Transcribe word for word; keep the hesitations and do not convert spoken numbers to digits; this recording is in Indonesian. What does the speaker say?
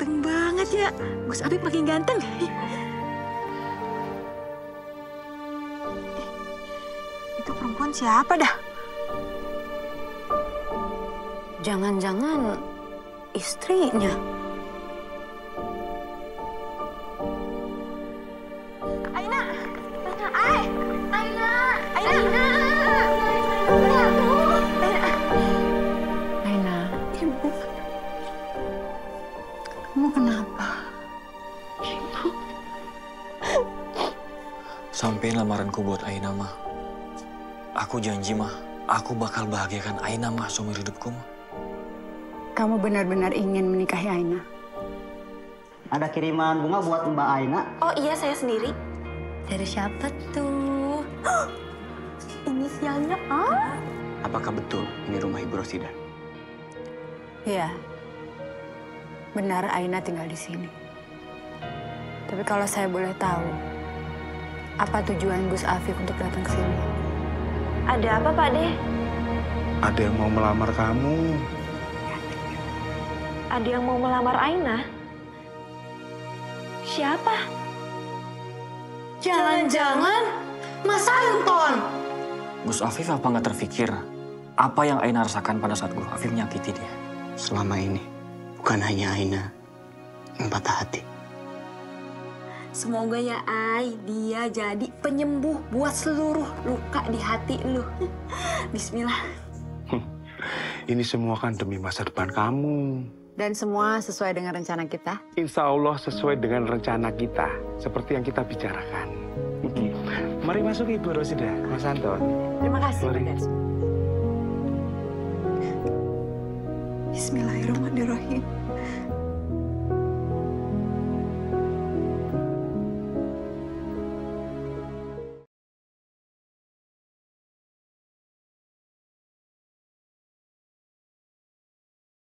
Ganteng banget ya. Gus Afif makin ganteng. Itu perempuan siapa dah? Jangan-jangan istrinya. Aina! Aina! Ay! Aina! Aina! Aina. Ibu. Kamu kenapa? Ibu. Sampein lamaranku buat Aina, mah. Aku janji, mah. Aku bakal bahagiakan Aina, mah, seumur hidupku, mah. Kamu benar-benar ingin menikahi Aina? Ada kiriman bunga buat Mbak Aina. Oh iya, saya sendiri. Dari siapa tuh? Inisialnya A. Apakah betul ini rumah Ibu Rosida? Iya. Benar Aina tinggal di sini. Tapi kalau saya boleh tahu, apa tujuan Gus Afif untuk datang ke sini? Ada apa, Pak De? Ada yang mau melamar kamu. Ada yang mau melamar Aina? Siapa? Jangan-jangan Mas Anton. Gus Afif apa nggak terfikir apa yang Aina rasakan pada saat Gus Afif menyakiti dia? Selama ini bukan hanya Aina yang patah hati. Semoga ya, Ai, dia jadi penyembuh buat seluruh luka di hati lu. Bismillah. Ini semua kan demi masa depan kamu. Dan semua sesuai dengan rencana kita? Insya Allah sesuai dengan rencana kita. Seperti yang kita bicarakan. Mari masuk Ibu Rosida, Mas Anton. Terima kasih. Mari. Bismillahirrahmanirrahim.